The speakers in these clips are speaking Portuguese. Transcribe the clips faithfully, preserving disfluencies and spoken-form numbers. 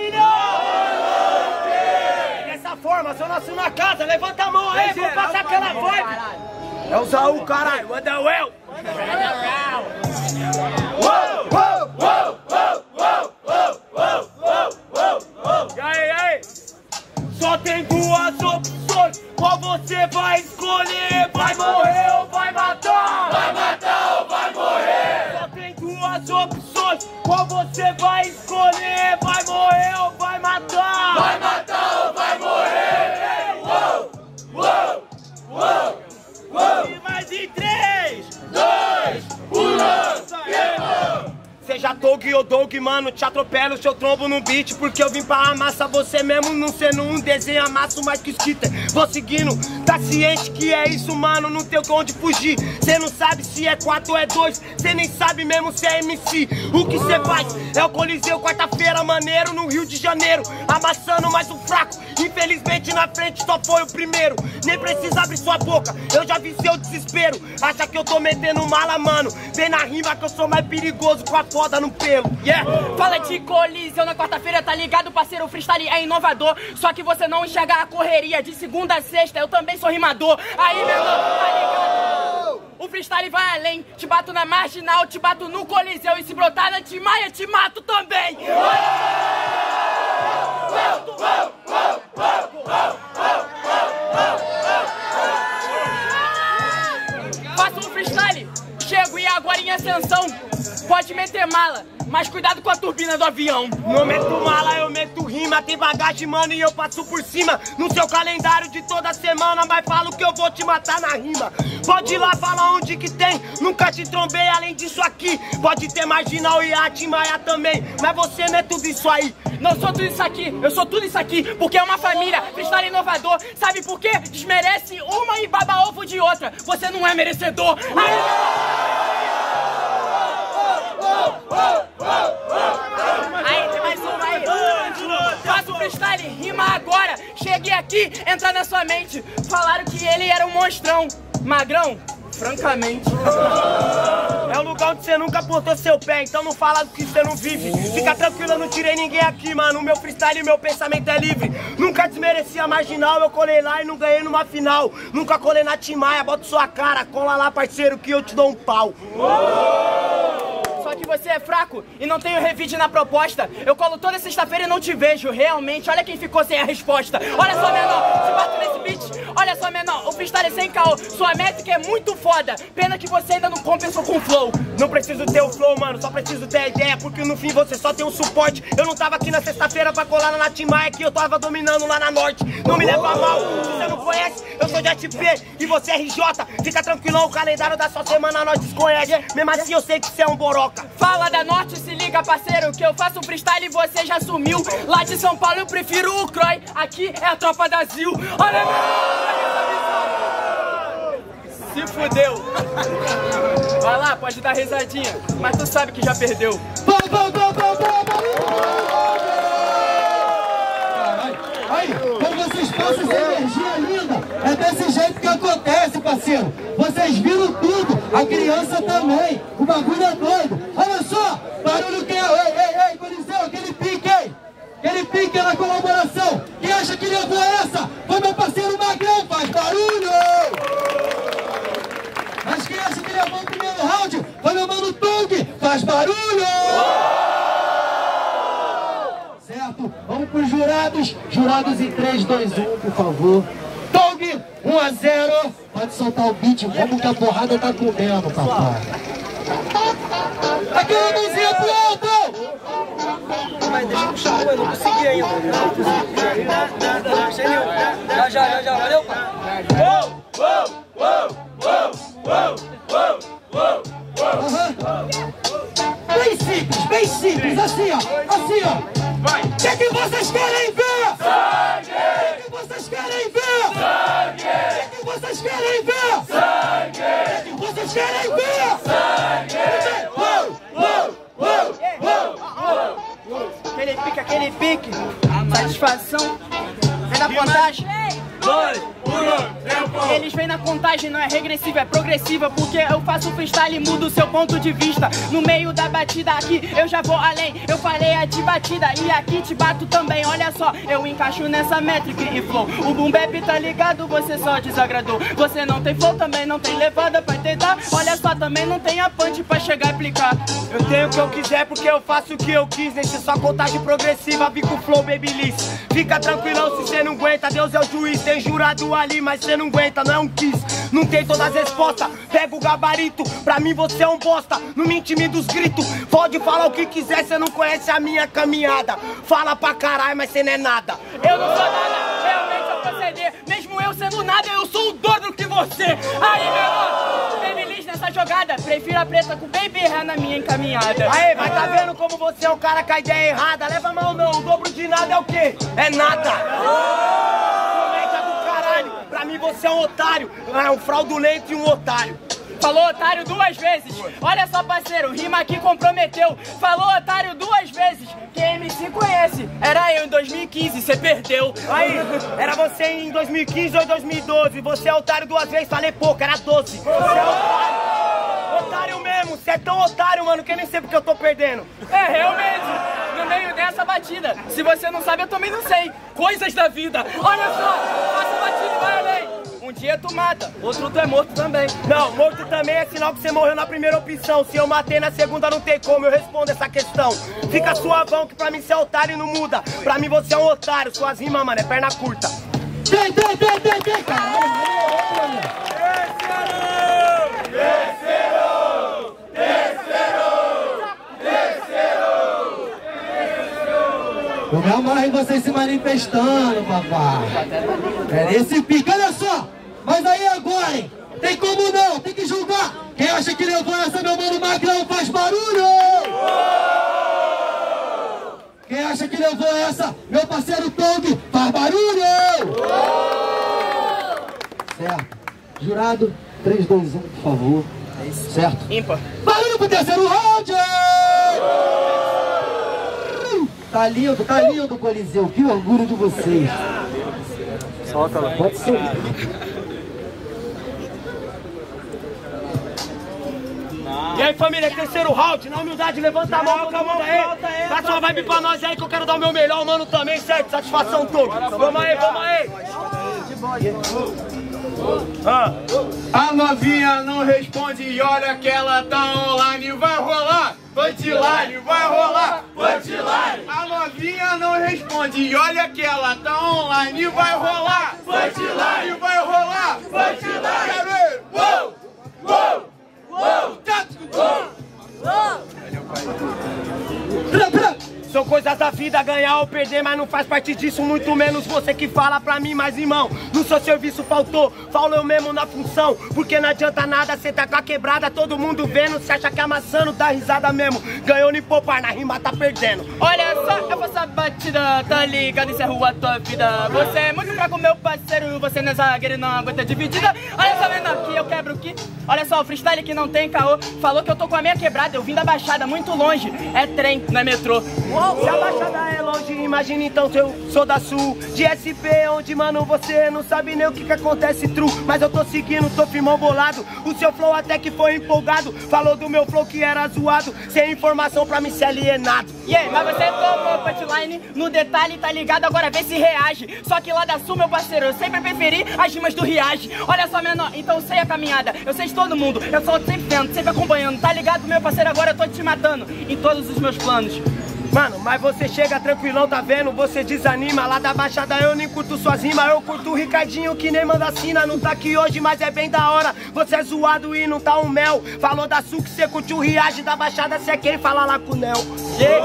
família! Dessa forma, se eu nasci na casa, levanta a mão aí, vou passar aquela vibe! É o Zaú, caralho, manda o eu! E aí, e aí? Só tem duas opções, qual você vai escolher? Vai morrer ou vai matar? Vai matar ou vai morrer? Só tem duas opções, qual você vai escolher? Vai morrer ou vai matar? Vai matar ou vai morrer? Uou, uou, uou, uou. E mais em três, dois, um, queimou! Seja Doug ou Doug, mano, te atropelo seu trombo no beat, porque eu vim pra amassar você mesmo, não sendo um desenho, amasso mais que skitter. Vou seguindo, tá ciente que é isso, mano, não tem onde fugir. Cê não sabe se é quatro ou é dois, cê nem sabe mesmo se é M C. O que cê faz é o Coliseu, quarta-feira, maneiro, no Rio de Janeiro, amassando mais um fraco. Infelizmente na frente só foi o primeiro, nem precisa abrir sua boca, eu já vi seu desespero. Acha que eu tô metendo mala, mano, vem na rima que eu sou mais perigoso com a foda no pelo, yeah. Fala de Coliseu na quarta-feira, tá ligado, parceiro? O freestyle é inovador, só que você não enxerga a correria. De segunda a sexta eu também sou rimador. Aí, meu irmão, tá ligado? O freestyle vai além, te bato na marginal, te bato no Coliseu, e se brotar na Timaia, te mato também. Faço um freestyle, chego e agora em ascensão. Pode meter mala, mas cuidado com a turbina do avião. Não meto mala, eu meto rima, tem bagagem, mano, e eu passo por cima. No seu calendário de toda semana, mas falo que eu vou te matar na rima. Pode ir lá, fala onde que tem, nunca te trombei além disso aqui. Pode ter marginal e a Timaia também, mas você não é tudo isso aí. Não sou tudo isso aqui, eu sou tudo isso aqui, porque é uma família, freestyle inovador. Sabe por quê? Desmerece uma e baba ovo de outra. Você não é merecedor. Aí, tem mais uma aí. Faço freestyle, rima agora. Cheguei aqui, entra na sua mente. Falaram que ele era um monstrão. Magrão? Francamente. É um lugar onde você nunca botou seu pé, então não fala do que você não vive. Fica tranquilo, eu não tirei ninguém aqui, mano. O meu freestyle e meu pensamento é livre. Nunca desmereci a marginal, eu colei lá e não ganhei numa final. Nunca colei na Timaia, bota sua cara, cola lá, parceiro, que eu te dou um pau. Só que você é fraco e não tenho revide na proposta. Eu colo toda sexta-feira e não te vejo, realmente. Olha quem ficou sem a resposta. Olha só, menor, se bato nesse beat. Olha só, menor, o freestyle é sem caô. Sua métrica é muito foda. Pena que você ainda não compensou com flow. Não preciso ter o flow, mano, só preciso ter a ideia, porque no fim você só tem um suporte. Eu não tava aqui na sexta-feira pra colar na Timaia, que eu tava dominando lá na norte. Não me leva a mal, se você não conhece, eu sou de A T P e você é R J. Fica tranquilão, o calendário da sua semana nós desconhece. Mesmo assim eu sei que você é um boroca. Fala da norte, se liga, parceiro, que eu faço um freestyle e você já sumiu. Lá de São Paulo eu prefiro o Croy, aqui é a tropa da Zil. Olha, meu... Se fudeu. Vai lá, pode dar risadinha, mas tu sabe que já perdeu. Aí, como vocês passam essa energia linda, é desse jeito que acontece, parceiro. Vocês viram tudo, a criança também. O bagulho é doido. Olha só, barulho que é. Ei, ei, ei, Coliseu, aquele pique, hein? Aquele pique na colaboração. Quem acha que levou essa? Foi meu parceiro Magrão, faz barulho! Mas quem acha que levou o primeiro round? Foi meu mano Doug, faz barulho! Certo? Vamos pros jurados. Jurados em três, dois, um, por favor. Doug, um a zero. Pode soltar o beat, vamos que a porrada tá comendo, papai. Aquela mãozinha pro alto! Mas deixa eu puxar, eu não consegui ainda. Já, já, já, já, valeu, pai. Uou, uou, uou, uou, uou, uou, uou, uou. Bem simples, bem simples, assim ó, assim ó. Vai! O que é que vocês querem ver? Sangue! O que é que vocês querem ver? Sangue! O que é que vocês querem ver? Sangue! O que é que vocês querem ver? Sangue! Uou, uou, uou, uou, uou. Aquele pique, aquele pique. Satisfação. Vem da contagem. Dois. Eles vêm na contagem, não é regressiva, é progressiva, porque eu faço freestyle e mudo o seu ponto de vista. No meio da batida aqui, eu já vou além. Eu falei a de batida e aqui te bato também. Olha só, eu encaixo nessa métrica e flow. O boom bap tá ligado, você só desagradou. Você não tem flow, também não tem levada pra tentar. Olha só, também não tem a punch pra chegar e aplicar. Eu tenho o que eu quiser porque eu faço o que eu quis. Deixa só contagem progressiva, vi com flow babyliss. Fica tranquilão se cê não aguenta, Deus é o juiz. Tem jurado ali, mas cê não aguenta, não é um kiss. Não tem todas as respostas, pega o gabarito. Pra mim você é um bosta, não me intimida os gritos. Pode falar o que quiser, cê não conhece a minha caminhada. Fala pra caralho, mas cê não é nada. Eu não sou nada, realmente eu proceder. Mesmo eu sendo nada, eu sou o dono que você. Aí, meu irmão, babyliss nessa jogada. Prefiro a preta com baby errar na minha encaminhada. Aí, vai tá vendo como você é um cara com a ideia errada. Leva a mão não, o dobro de nada é o quê? É nada. Comédia do caralho, pra mim você é um otário. É um fraudulento e um otário. Falou otário duas vezes. Olha só, parceiro, rima aqui comprometeu. Falou otário duas vezes. Quem M C conhece? Era eu em dois mil e quinze, cê perdeu. Aí, era você em dois mil e quinze ou dois mil e doze. Você é otário duas vezes, falei pouco, era doze. Você é otário. Otário mesmo, você é tão otário, mano, que eu nem sei porque eu tô perdendo. É, realmente, no meio dessa batida. Se você não sabe, eu também não sei. Coisas da vida. Olha só, faça a batida e vai além. Um dia tu mata, outro tu é morto também. Não, morto também é sinal que você morreu na primeira opção. Se eu matei na segunda não tem como, eu respondo essa questão. Fica suavão que pra mim você é otário e não muda. Pra mim você é um otário, suas rimas, mano, é perna curta. Tem, tem, tem, tem, tem, caralho. Desceram! Desceram! Desceram! Eu me amarro em vocês se manifestando, papai. É esse pique, olha só. Mas aí agora, hein? Tem como não, tem que julgar. Quem acha que levou essa, meu mano Magrão, faz barulho! Quem acha que levou essa, meu parceiro Tong, faz barulho! Certo. Jurado, três, dois, um, por favor. Certo? Ímpar. Barulho pro terceiro round! Tá lindo, tá lindo, Coliseu. Que orgulho de vocês. Solta lá. Pode ser. E aí, família, terceiro round, na humildade, levanta a mão, todo mundo aí. Dá sua vibe pra nós aí que eu quero dar o meu melhor, mano, também, certo? Satisfação toda. Vamos aí, vamos aí. Ah. A novinha não responde e olha que ela tá online, vai rolar, punchline, vai rolar, punchline. A novinha não responde e olha que ela tá online, vai rolar, punchline, vai rolar, punchline. Quero ver, uou, uou, uou, uou. São coisas da vida, ganhar ou perder, mas não faz parte disso, muito menos você que fala pra mim, mas irmão, no seu serviço faltou, falo eu mesmo na função, porque não adianta nada, cê tá com a quebrada, todo mundo vendo, cê acha que amassando dá risada mesmo, ganhou nem poupar, na rima tá perdendo. Olha só, eu faço a batida, tá ligado, encerro a tua vida. Você é muito fraco, meu parceiro, você não é zagueiro, não aguenta dividida. Olha só, vendo aqui, eu quebro aqui. Olha só, o freestyle que não tem caô, falou que eu tô com a minha quebrada, eu vim da Baixada, muito longe, é trem, não é metrô. Se a Baixada é longe, imagina então se eu sou da Sul, de S P, onde mano você não sabe nem o que que acontece true, mas eu tô seguindo, tô firmão bolado, o seu flow até que foi empolgado, falou do meu flow que era zoado, sem informação pra me ser alienado. E aí, mas você tomou punchline no detalhe, tá ligado? Agora vê se reage. Só que lá da Sul, meu parceiro, eu sempre preferi as rimas do Riage. Olha só, menor, então eu sei a caminhada, eu sei de todo mundo, eu sou sempre vendo, sempre acompanhando, tá ligado, meu parceiro? Agora eu tô te matando em todos os meus planos. Mano, mas você chega tranquilão, tá vendo? Você desanima, lá da Baixada eu nem curto suas rimas. Eu curto o Ricardinho que nem manda assina. Não tá aqui hoje, mas é bem da hora. Você é zoado e não tá um mel. Falou da Sul que você curte o Riage, da Baixada cê é quem fala lá com o Nel. Yeah.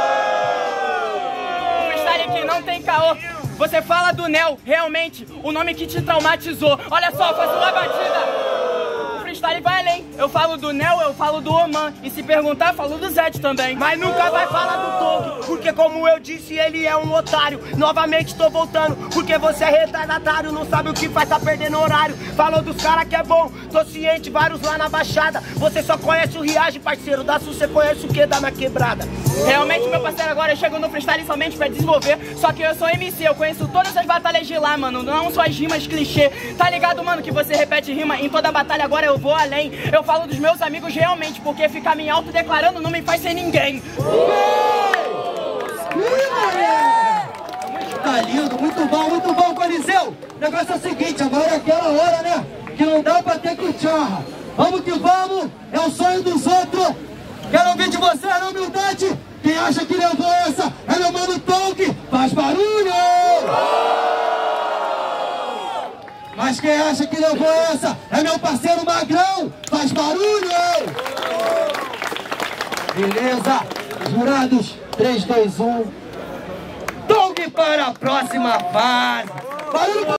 O freestyle que não tem caô. Você fala do Nel, realmente, o nome que te traumatizou. Olha só, faço uma batida. freestyle vai além. Eu falo do Nel, eu falo do Oman. E se perguntar, falo do Zed também. Mas nunca vai falar do Tong, porque como eu disse, ele é um otário. Novamente tô voltando, porque você é retardatário. Não sabe o que faz, tá perdendo horário. Falou dos caras que é bom, tô ciente, vários lá na Baixada. Você só conhece o Riage, parceiro. Da Sul, você conhece o que da minha quebrada? Realmente, meu parceiro, agora eu chego no freestyle somente pra desenvolver. Só que eu sou M C, eu conheço todas as batalhas de lá, mano. Não só as rimas clichê. Tá ligado, mano, que você repete rima em toda batalha, agora eu vou além. Eu falo dos meus amigos realmente, porque ficar me autodeclarando não me faz ser ninguém. Tá lindo, muito bom, muito bom, Coliseu. O negócio é o seguinte, agora é aquela hora, né, que não dá pra ter cucharra. Vamos que vamos, é o sonho dos outros. Quero ouvir de você na humildade. Quem acha que levou essa é meu mano Tong, faz barulho! Mas quem acha que levou essa é meu parceiro Magrão, faz barulho! Beleza, jurados, três, dois, um. Tong para a próxima fase. Barulho!